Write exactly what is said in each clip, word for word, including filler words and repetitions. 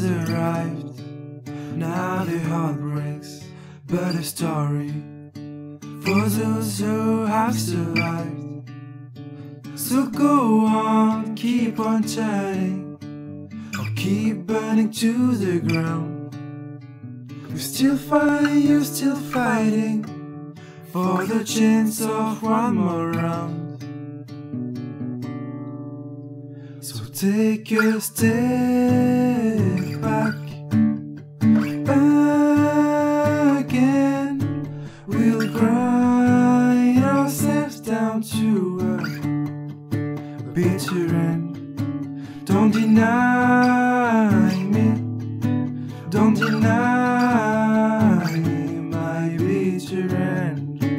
has arrived. Now the heart breaks, but a story for those who have survived. So go on, keep on turning, or keep burning to the ground. You're still fighting, you're still fighting for the chance of one more round. So take a step back again. We'll grind ourselves down to a bitter end. Don't deny me, don't deny me my bitter end.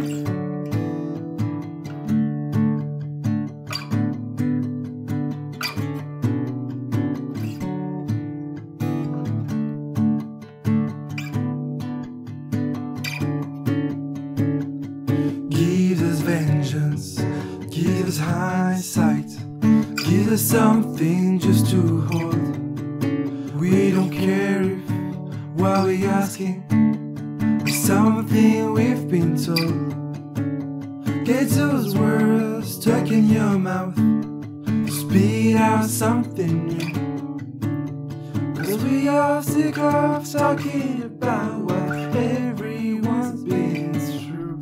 Give us vengeance, give us hindsight, give us something just to hold. We don't care if what we're asking is something we've been told. Get those words stuck in your mouth, spit out something new. Cause we are sick of talking about what everyone's been through.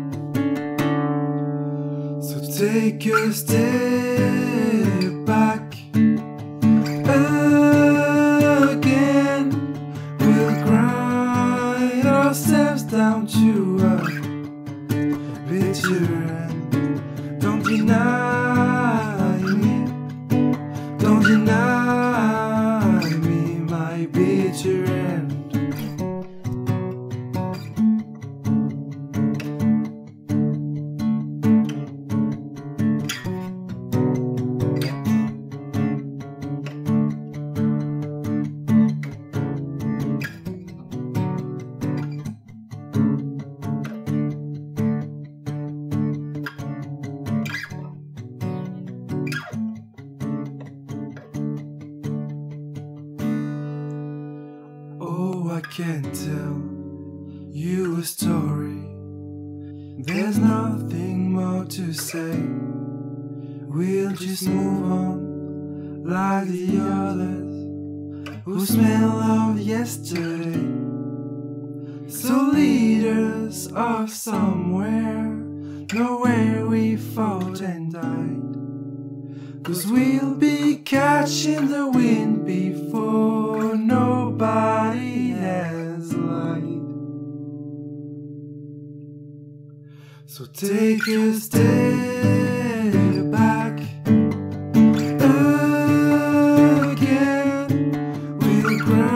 So take a step back again. We'll grind ourselves down to a bitter end. Don't deny me, don't deny me my bitter end. Oh, I can tell you a story. There's nothing more to say. We'll just move on like the others who smell of yesterday. So lead us off somewhere, nowhere we fought and died. Cause we'll be catching the wind before nobody has light. So take a step back again. We'll cry